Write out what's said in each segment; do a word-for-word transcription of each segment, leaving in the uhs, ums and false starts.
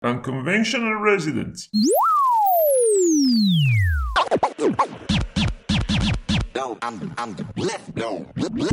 Unconventional residents. No, I'm, I'm left. No.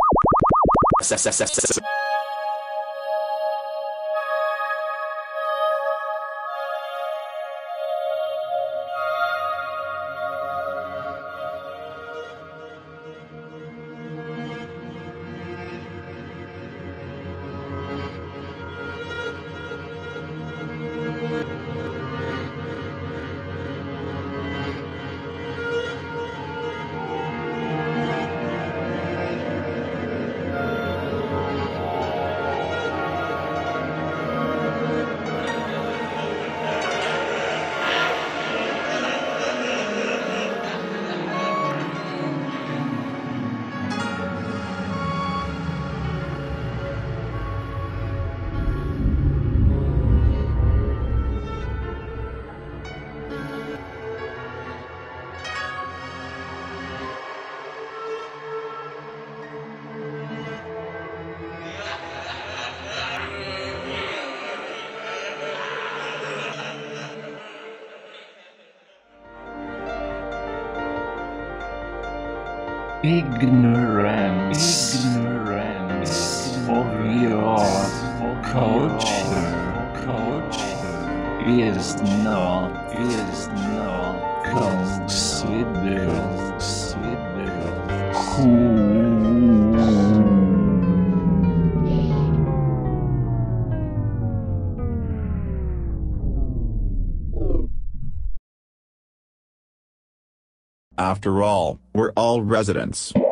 Ignorance, ignorance of your culture, culture is not, is not considered, considered cool. After all, we're all residents.